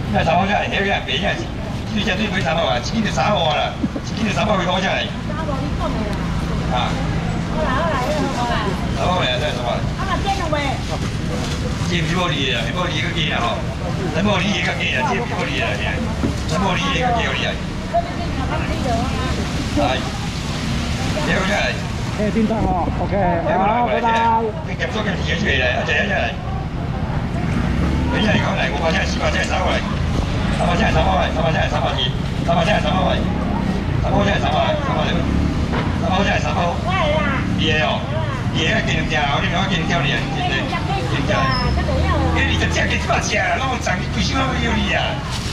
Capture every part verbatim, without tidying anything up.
那三包下来，那个白下是，你绝对买三包啊，一斤就三包啦，一斤就三包几块下来。 三包你讲的啦。啊。好啦好啦，你好啦。 三包来，再三包。 啊嘛煎了未？ 煎比无利啦，比无利个鸡啦吼，咱无利个鸡啦，煎比无利啦，咱无利个鸡有利啊。係，你好出嚟。 誒，先得喎 ，OK， 好，拜拜。 你夾咗嘅嘢出嚟啦，一隻一隻嚟。你一嚟講嚟，我話真係四百真係三百嚟，三百真係三百嚟，三百真係三百二，三百真係三百嚟，三百真係三百嚟，三百嚟，三百真係三百。喂啦。嘢哦，嘢啊，勁正啊，我哋講勁正你啊，勁正，勁正。誒，你就隻幾百隻啊，攞我賺幾千蚊要你啊。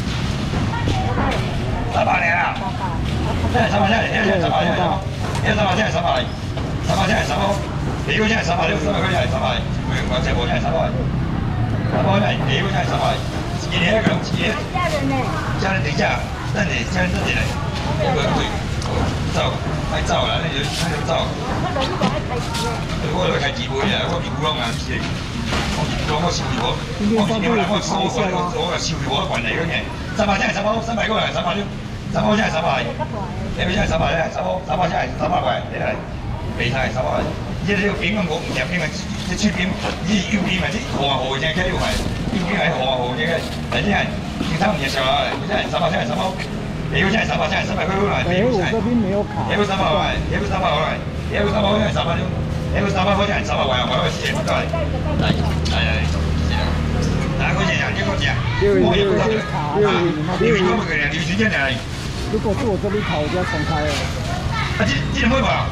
三百嚟啊！真係三百真係，一隻三百真係三百，一三百真係三百，三百真係三百，你嗰真係三百六，三百嗰真係三百，佢我隻我真係三百，三百真係你嗰真係三百，自己嚟一個，自己。家人呢？家人等一下，等你家人等你嚟，一個會走，快走啦！你就你就走。我嚟呢個係開機嘅。我嚟開機會啊！我屁股攏硬是。我我收佢我，我今年我我收我我我收佢我還嚟嗰嘅，三百真係三百，三百嗰個係三百六。三包真係三百，你咪真係三百咧，三包三包真係三百塊，你嚟備晒三百塊。而且呢個餅我唔入餅啊，即出餅，呢要餅咪啲紅啊紅嘅，即係呢個係要餅係紅啊紅嘅，但係啲係其他唔入上啊，真係三百真係三包，你嗰真係三百真係三百塊嗰個係。 哎，我這邊沒有卡。 你嗰三百塊，你嗰三百塊，你嗰三百塊真係三百六，你嗰三百塊真係三百塊，我嗰個錢唔該。嚟嚟嚟，哪個錢啊？一個錢啊？我也不知道啊，因為我們個人流水線嚟。 如果是我这里考，我就要重开了。 啊，这这能买吧？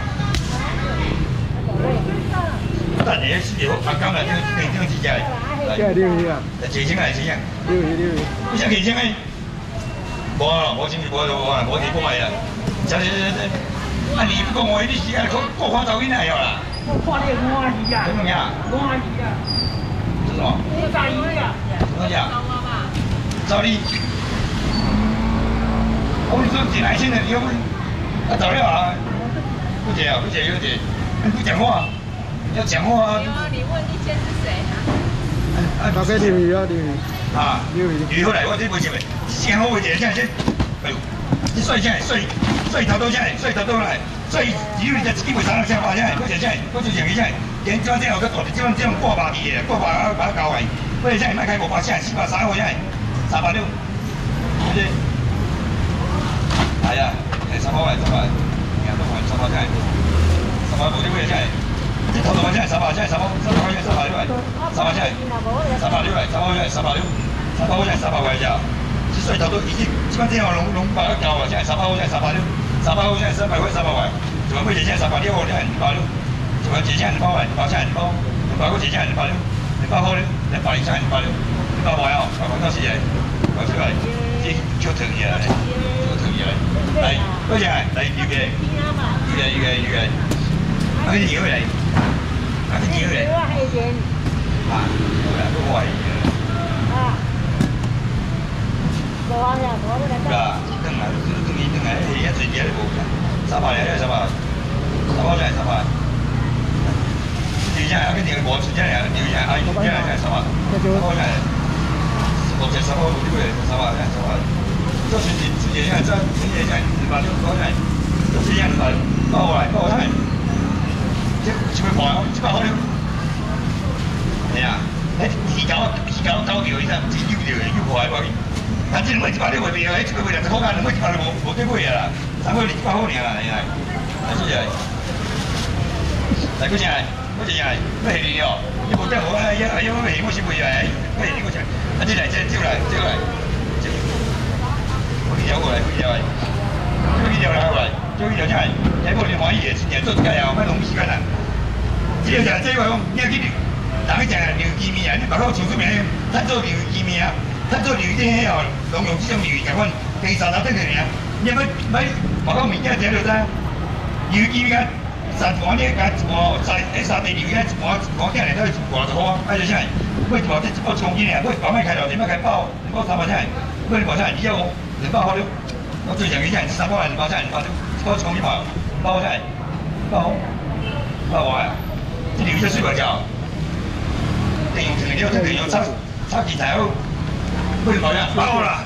但你是有阿刚来，这这这几家？ 这六一啊？ 几千来几千？ 六一六一。 你想几千哎？无啊，无钱就无就无啊，无钱不买啦。这这这，啊你不讲我，你时间过过花早起来了啦。 我看你欢喜啊！ 什么呀？ 欢喜啊！ 是什么？ 我大姨呀。 什么呀？找你。我跟你说，进来现在你要不，啊早了啊，不接啊，不接有点，不讲话，要讲话啊。 你问一些是谁大啊？ 概六一啊，六一。 啊，六一。六后来我这不行嘞，先好一点，现在先，哎呦，你睡现在睡，睡头都现在，睡头都来，睡只有你在基本上先发现，我现在我就讲一下，连这这有个大的这种这种挂把的，挂把把它搞完，我现在卖开五百现在四百三我现在三百六，对不对？係啊，係三百位，三百，而家都係三百真係，三百冇啲咩真係，啲頭頭真係三百真係三百，三百真係三百六位，三百真係三百六位，三百真係三百六，三百真係三百位咋？啲水頭都已經基本上我攏攏把它搞啊，真係三百真係三百六，三百真係三百位三百位，仲有咩嘢真係三百六真係二百六，仲有幾真係二百位，二百真係二百，二百嗰幾真係二百六，二百好咧，二百零真係二百六，二百位哦，我講多時嘢，講出嚟，啲超thường嘢嚟。嚟，多謝，嚟預嘅，預嘅預嘅預嘅，啊啲料嚟，啊啲料嚟，啊，都係嘅，啊，冇啊，冇啊，㗎，燈啊，燈燈燈啊，一最嘢嚟冇嘅，三百嚟咧，三百，三百真係三百，條真係跟住我條真係條真係阿條真係真係三百，三百真係，六隻三百六啲嘅，三百真係三百。做自己自己现在这自己现在二百六多钱，自己现在二百六，包过来包过来，这这边包这边好了，系啊，哎，二九二九九條以上，自己條嘅要過嚟包嘅，但係你買一百六嘅票，哎，這個為了好價，你買一百六冇冇得貴啊，三個二百好年啊，你係，係出嚟，嚟嗰隻係，嗰隻係咩嚟哦？你冇得我啊，一係因為我先會係，咩嚟嗰隻？啊，這嚟這招嚟招嚟。有過嚟，有嚟，做呢條啦過嚟，做呢條真係，睇過你可以嘢，日做計啊，乜弄時間啊？只要就係即係講，你去大家就係牛腱面啊，你白口傳出名，睇做牛腱面啊，睇做牛啲嘢哦，用用呢種牛咁款，其實就得嘅嘢，你咪咪白口面嘅睇到啦，牛腱嘅實講呢個我實喺實地牛嘅我講啲人都係話就好啊，咪就真係，喂話啲我講啲嘢，喂講咩開頭點樣開包，你包三百真係，喂你話真係，以後我。兩包好了，我最常嘅真係三包係兩包真係兩包了，包重啲包，包真係包好，包壞啊！啲料一水為就，定用條料，定用插插件頭， 不是保险，包了。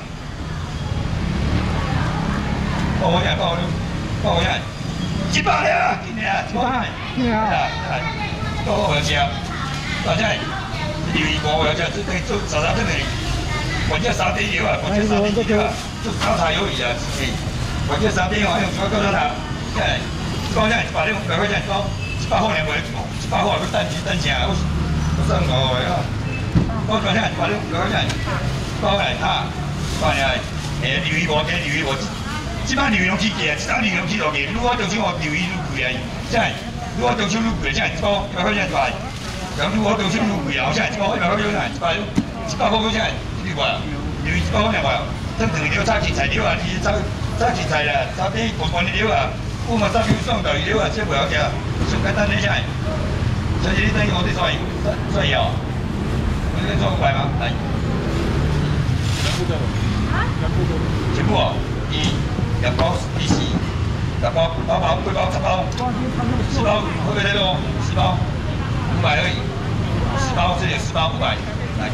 包我险，包我包我险，一百了，今年一百， 今年啊， 包我要吃，大家留意我要吃，这这做啥啥这里，我这三点油啊，我这三点油啊，做烧茶有意啊，是。我这三点油用什么搞烧茶？哎，包险一百六，一百块钱包，一百块两块，一百块我等等钱，我我算我呀。我讲啥？一百六，一百块钱，包来他，包来，诶，留意我，诶，留意我。即摆牛肉起价，一打牛肉起落价，如果中秋我牛肉愈贵啊，真系，如果中秋愈贵，真系一包一百块钱大，咁如果中秋愈贵啊，真系一包一百块钱一百，一百块块真系几块啊？牛肉一包两块，真长料炒青菜料啊，你炒炒青菜啦，炒啲半半的料啊，乌嘛炒牛爽豆料啊，这袂好食，上简单你真系，所以你等于我哋所以所以哦，我哋做快吗？来，全部的，啊？全部哦，一。两包一起，两包八包八包十包，十包会不会太多？十包五百而已，十包这里有十包五百，来。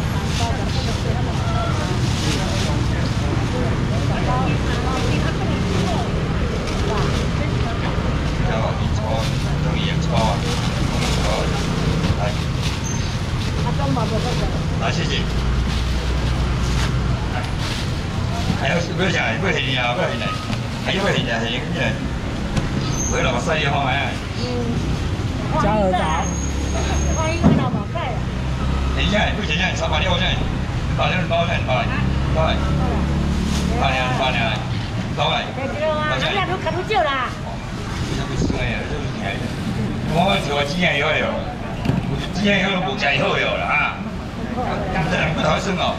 这样一包等于两包啊，好，来。来，谢谢。还有不要讲，不要嫌啊，不要嫌，还有不要嫌啊，嫌个咩？我老细嘅方面。嗯。 加油打。 欢迎来到马盖。 等一下，不行，现在三百六现在，八两包现在八，八，八两八两，八来。 对啊，咱俩都看不少啦。 这是不是哎呀？这是厉害的。我做经验有了，经验有了，不加以后有了啊。这两不讨生哦。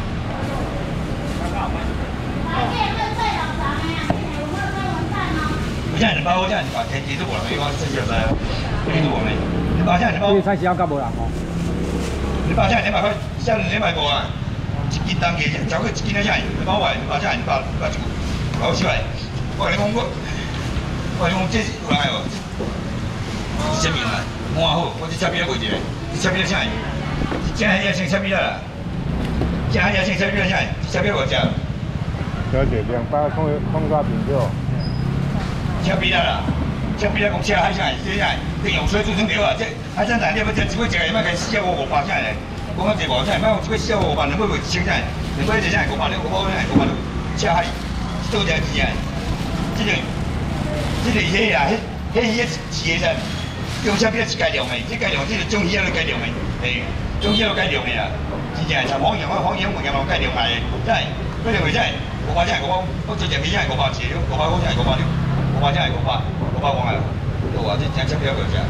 我现在你包，我现在你把天气都过了，因为这些在，天气都过了。你包现在你包。 你菜市要干无啦？吼。 你包现在两百块，现在两百多啊，一斤当价交个一斤了现在，你包完，你包现在你包包就包起来。我跟你讲我，我跟你讲这是有来哦，这名啊，满好，我这车票卖一个，这车票现在，这还要先车票啦，这还要先车票现在，车票我交。 小姐，两百空空抓饼就。 车票啦，车票公车还啥？这啥？这用水煮成料啊！这还真难，你要吃一尾食，要开四五五八啥嘞？我讲一五啥？买一尾四五五八，两尾卖一千啥？两尾一啥？五百六，五百六，五百六，车海做只钱啊！这个，这个迄啊，迄迄迄是个啥？用车票是改良的，这改良这个中医药都改良的，嘿，中医药改良的啊！真正像黄杨啊，黄杨物件嘛改良来的，真系，改良为真系，五百真系五百，我做只皮真系五百七，五百五真系五百六。五百真系五百，五百五啊！我话这正车票个只，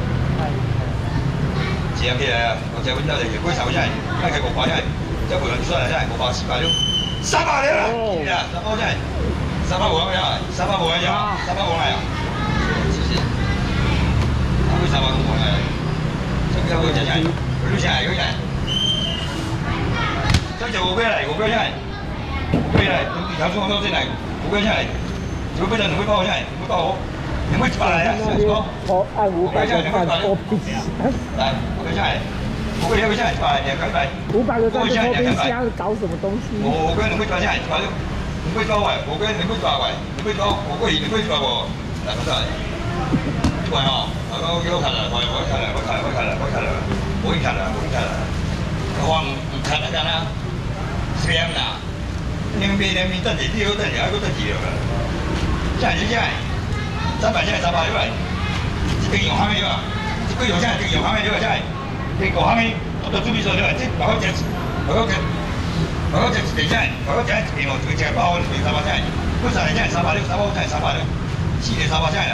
吃起来啊！我只揾到嚟，几十蚊真系，一係五百真系，一回嚟出嚟真系五百四百六，三百了啦！啊，三百真系，三百五咁样，三百五咁样，三百五嚟啊！谢谢。啊，为三百五嚟？车票个真系，六千系嗰只。这就五百嚟，五百真系，五百嚟，你头先我都真系，五百真系。你会不会你会包我下来？你会包我？你会包来呀？是不？ 我按五百块换脱皮。 来，我跟下来，我跟你会下来，把两百块。 五百个在脱皮箱搞什么东西？ 我我跟你会包下来，包六，你会包我，我跟你会包我，你会包，我会你会包我，来，我上来。喂哦，我我我看了，我我看了，我看了，我看了，我看了，我已看了，我已看了。我唔唔看了干啦？这样啦，两边两边等住，你好等住，还佫等住了。现在现在三百现在三百六百，这边用虾米啊？这边用现在这用虾米了现在，这个虾米我都准备说了，这包好只，包好只，包好只一现在，包好只一边哦，一个包一边三百现在，不三现在三百六，三百现在三百六，四年三百现在啦，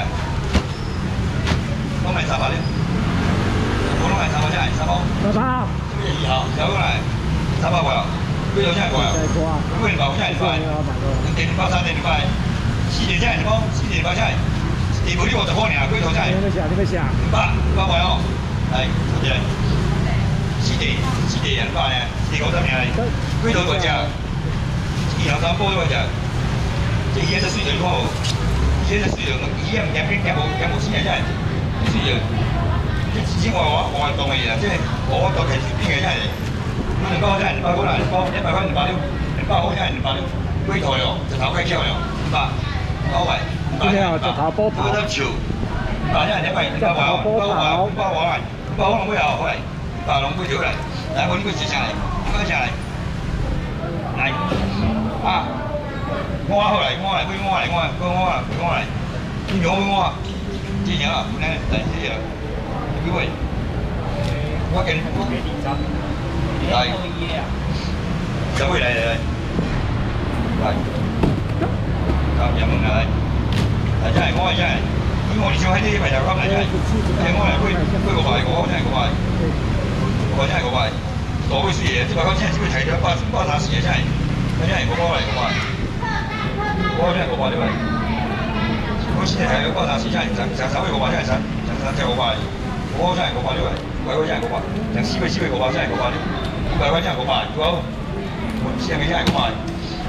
我买三百六，我拢买三百现在三百。 爸爸。 这边二号，小过来，三百块啊，几多现在过啊？五元包现在一块，两点八三点一块。四年才一包，四年包才，你无你五十块尔，几头才？ 你要写，你要写。 五百，五百块哦，来，坐起来。四年，四年两百呢，四五十名嘞，几头大只？一两三包都只，这伊个水就看无，伊个水就伊个两边两无两无钱才，水就，这之前我我我动的啦，这我我都开水边个才，你两百块才两百块啦，两百一百块两百六，两百块才两百六，龟头哟，石头该叫哟，两百，两百块，两百，两百，这个都笑，两百才两百，两百块，两百块，两百块，两百块拢买后来，两百拢买少来，来，我你买几箱来？你买几箱来？来，啊，我好来，我来，买我来，我来，买我来，买我来，你秒买我，几箱啊？不能来这个，几位？我给你，我给你张。来，小妹来来来，来，咁入門來，嚟真係我係真係，咁我哋想喺呢啲咪就咁嚟真係，聽我嚟推推個牌，我真係個牌，我真係個牌，攞佢輸嘢，即係講真係只會睇到巴巴打輸嘢真係，真係個波嚟個牌，我真係個牌呢位，我先係睇到巴打輸真係，就就手嘅個牌真係真，就就真係個牌，我真係個牌呢位，鬼我真係個牌，就輸佢輸佢個牌真係個牌呢。一百块钱五百，有冇？我先给下五百。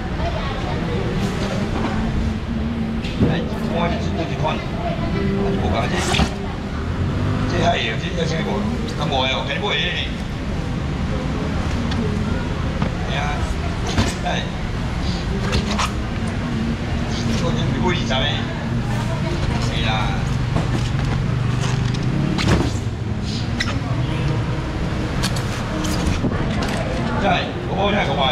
哎，我就是这几款，我就无讲这，这还有这一千个，咁无哦，肯定不会呢。哎呀，哎，我真唔会二十诶，是啦。真係，個波真係個快，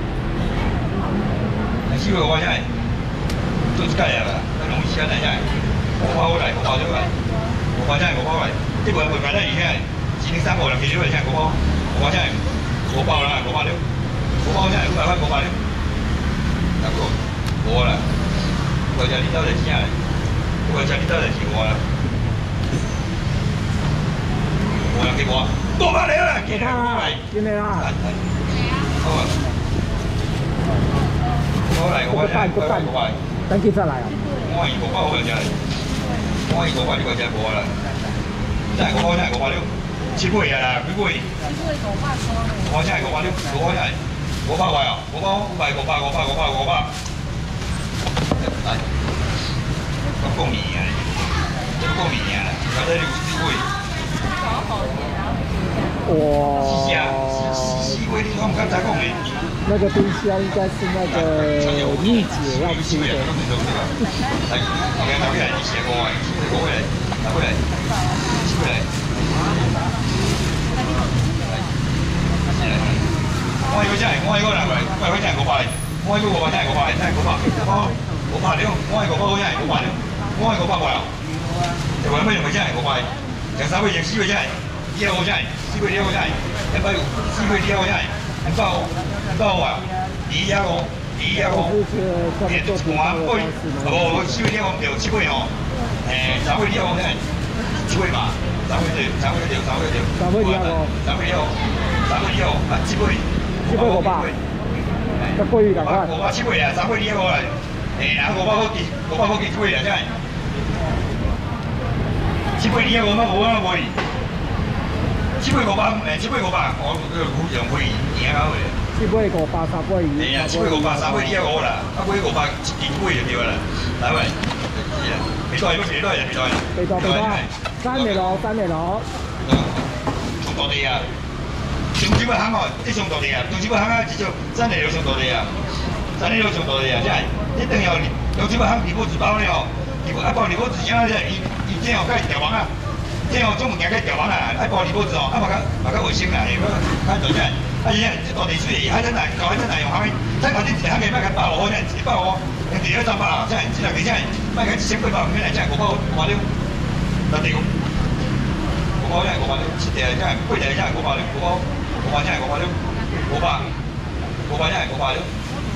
係燒個波真係，都雞啊嘛，容易真係真係，個波好嚟，個波咗嚟，個波真係個波嚟，呢個會買得而且係指定三個兩幾料嚟真係個波，個波真係個包啦，個包料，個包真係五百蚊個包料，得個我啦，我就呢兜就知係，我就呢兜就知我啦，我有幾個啊？多百嚟啦，見啦，見你啦。好啊！好嚟，我真係我係我係。 等幾隻嚟啊？ 我係個包好真係，我係個包呢個真係冇啦，真係個包真係個包料，切杯啊，幾杯？我真係個包料，個包真係，個包位啊，個包唔係個包個包個包個包。嚟，咁公面啊，咁公面啊，有得六四杯。 哇！ 是啊，是是，我你我唔敢再講你。 那個冰箱應該是那個蜜姐要吃的。 來，你看拿回來，你寫過啊，你攞回來，拿回來，寄回來。來，我係個真係，我係個人嚟，我係個真係個百嚟，我係個個百真係個百嚟，真係個百，個百了，我係個百真係個百了，我係個百位啊，就為咩咪真係個百？就稍微認輸嘅真係。呢個真係，呢個呢個真係，一百六，呢個呢個真係，唔夠唔夠啊！呢一個呢一個，誒同我杯，哦，呢個呢個條七杯哦，誒，三杯呢個真係七杯嘛，三杯條，三杯條，三杯條， 三杯呢個， 三杯呢個，三杯呢個，啊七杯， 七杯個吧，一杯兩塊， 個吧七杯啊，三杯呢個嚟，誒，嗱個吧好幾個吧好幾杯啊真係，七杯呢個乜冇啊冇。七杯五百，誒七杯五百，我嗰個股樣配贏啊佢。七杯五百，三杯二。係啊，七杯五百，三杯呢一個啦，一杯五百一杯就掉啦。嚟喂，係啊，幾多係乜嘢都係幾多係？ 幾多幾多？三味攞，三味攞。 上到地啊！上幾杯肯喎，即上到地啊！上幾杯肯啊，至少真係要上到地啊！真係要上到地啊！真係一定要上幾杯肯離譜紙包咧哦，離譜一包離譜紙先啊！伊伊這樣梗係條網啊！這樣種物件嘅條網啊，一包離譜紙哦，啊嘛較嘛較衛生啦，係較較真。啊！伊即當地水，海真大，舊海真大用蝦米，睇下啲一蝦米買佢百號真，一百號，人哋一三百啊，真係，真係真係，買佢一千八百蚊嚟真係，我包我包了，得地個，我包真係我包了，七條真係，八條真係我包了，我包我包真係我包了，我包我包真係我包了，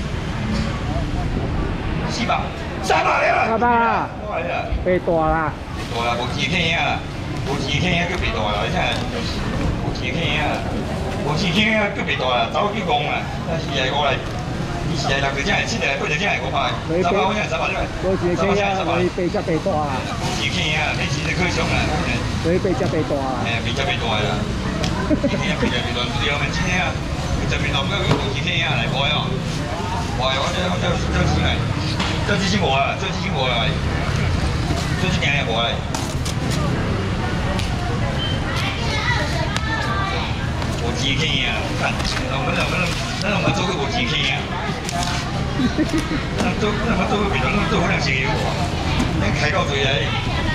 四百，三百了， 三百啦，被剁啦， 被剁啦，無錢傾啊，無錢傾啊，叫被剁啦，真係無錢傾啊。無錢傾啊，叫被剁啦，走去講啦，但是係我嚟，以前係六條真係七條，八條真係我派，三百蚊真係三百蚊， 無錢傾啊，所以被只被剁啊， 無錢傾啊，你錢就可以上啦， 所以被只被剁啊， 誒，被只被剁啦，錢啊，被只被剁，兩蚊錢啊，被只被剁，咁無錢傾啊嚟買哦，買我這我這這錢嚟，這錢我啊，這錢我嚟，這錢係我嚟。 无钱去啊！看，我们我们咱我们做过无钱去啊！咱做咱们做过别种，咱做可能是有，咱开到最来。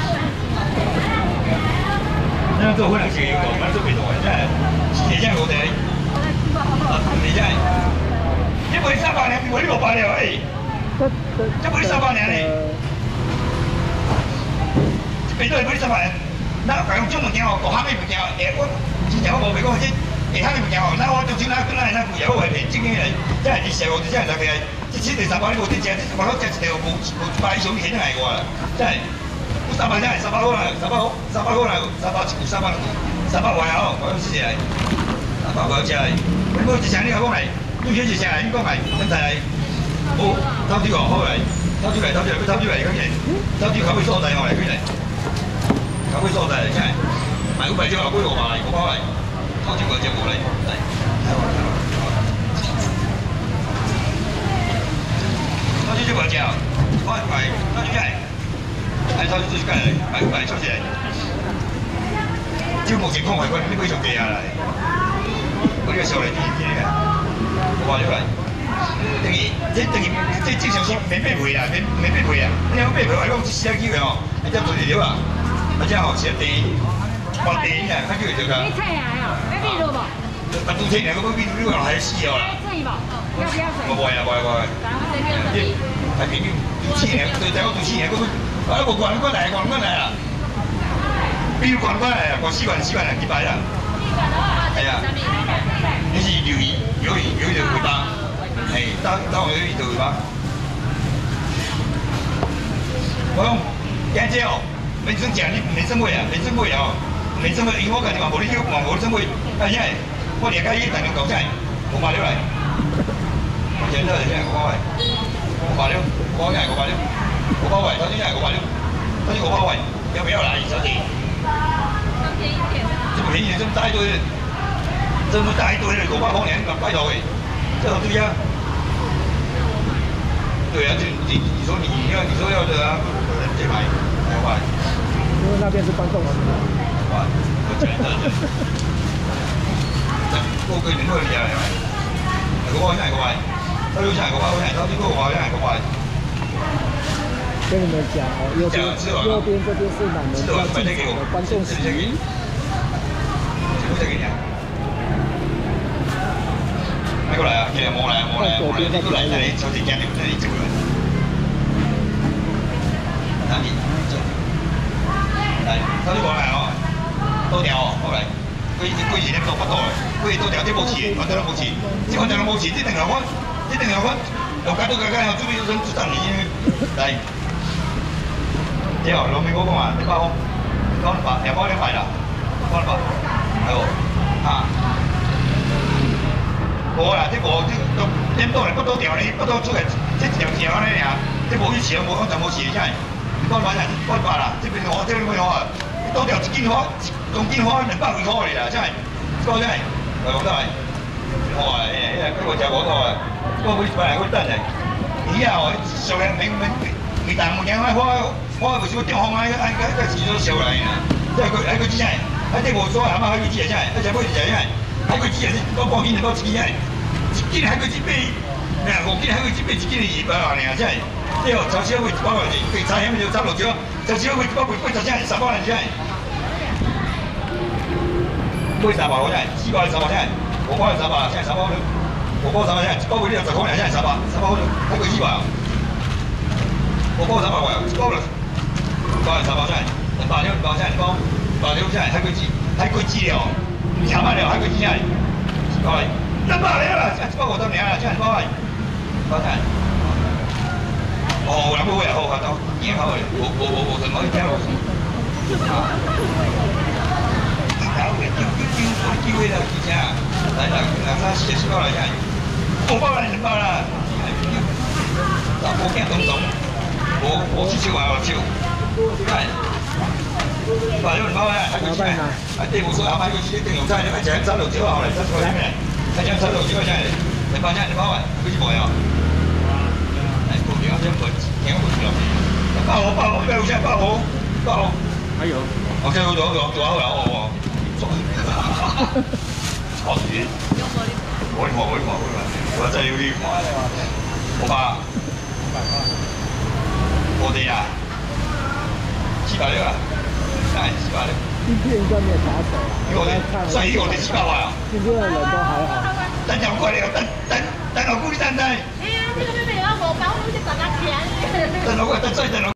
咱做可能是有，咱做别种的，真系，真正无得。啊，真正。你卖三百年，卖你六百了哎！这卖三百年呢？这卖到卖三百年，那讲种物件哦，各行的物件，诶，我之前我无卖讲这。其他的物件哦，那我就像那跟那那贵啊，我会骗正经的，即系你食我，即系大家，即七地三百你无得食，即我攞食一条无无一百以上起得来我啦，即系我三百真系三百好啦，三百好，三百好啦，三百一三百两，三百外哦，我有试来，三百我有食来，你冇一成你讲讲来，你选一成来，你讲来，真在来，好，偷酒哦，好来，偷酒来，偷酒来，偷酒来，讲起来，偷酒口味所在哦来，讲起来，口味所在，真系，买五百酒啊，贵五百，五百来。偷酒个节目嚟，嚟睇我睇我。偷酒就冇食，我係買偷酒真係，係偷酒最緊嚟，買買出嚟。招目前空係佢呢杯仲記下嚟，我呢個上嚟啲啲嘅，我話咗嚟。等於即等於即正常是免免賠啦，免免免賠啊！你有免賠話講一時機會哦，一隻做料啊，或者學食地。我第一啊，佢叫做個。你菜啊？要秘魯不？啊，都菜啊，我秘魯還係死哦啦。菜不？要不要水？我唔啊，唔唔唔。係秘魯都菜啊，對，但係我都菜啊，我我我慣慣嚟，慣慣嚟啦。秘魯慣慣嚟啊，我習慣習慣嚟幾擺啦。係啊。你是魷魚，魷魚魷魚條尾巴，係當當我魷魚條尾巴。我講，驚姐哦，你真正你你真會啊，你真會啊。你怎么？因为我感觉嘛，无你叫，嘛无怎会，啊，因为我连开一等两搞菜，五百六来，现在现在五百位，五百六，五百六，五百六，五百位，头先係五百六，頭先五百位，要不要來？小姐，這麼便宜，這麼大一堆，這麼大一堆的五百塊錢，咁拜託誒，這好對呀。对啊，就你你说你要你说要的啊，有人去买，五百。 因为那边是观众啊。 哇，我觉得这，这过个年都厉害，五百真係五百，到六千係五百，到呢個五百真係五百。 跟你们讲哦，右边右边这边是满门要进场的观众席。 全部给你啊！买过来啊！现在摸来摸来摸来，你过来这里抽几件，你这里走过来。哪里？来，抽啲过来哦，多条哦，过来。贵贵是你做不到，贵多条啲冇钱，我哋都冇钱，即係我哋都冇钱，即定係我，即定係我，又加到加加，準備要想出十年嚟。之後老尾嗰個話你包，講白又包兩塊啦，講白係喎嚇。冇啦，即我即都點多嚟不多條你不多出嚟，即條條咧呀，即冇以前冇可能冇事真係。講白人講白啦，即邊我即邊我啊，多條一斤花，一公斤花兩百幾塊嚟啦，真係，講真係，係我都係。我話誒誒，不過就嗰個啊，不過佢買嚟佢得嚟，而家我上日明明未但冇嘢開開。我係為什麼電行啊？喺喺喺市場上嚟啊！即係佢喺佢之前，喺啲無所謂，係嘛？喺佢之前真係，一隻杯就係因為喺佢之前多半年多自己係，自己喺佢之邊，你話我見喺佢之邊自己嚟二百萬嚟啊！真係，之後就少會包嚟，佢差險就差落咗，就少會包會貴就真係十萬真係，杯十萬我真係，四百十萬真係，我包係十萬真係十萬，我包十萬真係，包佢呢度就可能真係十萬，十萬喺佢二百，我包十萬喎，包啦。包係十包真係，一百兩包真係包，百兩真係睇佢資睇佢資料，廿萬料睇佢資真係，包係一百兩啦，包我得兩啦，真係包係，包真係。哦，兩杯好，好到已經好嚟，我我我我同我啲聽我。啊！搞嘅，叫叫叫叫叫嘅啦，而且啊，嚟嚟嚟翻四十包嚟真係，我包啦，兩包啦，但我驚東東，我我至少話我超。係，話咗唔包咧，喺佢先啊！喺地務所啱喺佢自己定用真係，一隻三六九後嚟，真係咩？一隻三六九真係，你包真係你包啊！佢只冇有，係固定一張佢，挺好笑。包好包好，咩好真係包好，包好。還有，我聽到咗咗咗好啦，我我。 好时间。我看，我看，我看，我再有你看。我爸。我的呀。七百六啊。哎，七百六。 今天应该没有打手啊。 因为我的，所以我的七百万啊。 今天的人都还好。 等下快点，等等等老姑你等等。 哎呀，这个妹妹要我包，你就等他钱。 等老姑，等再等老。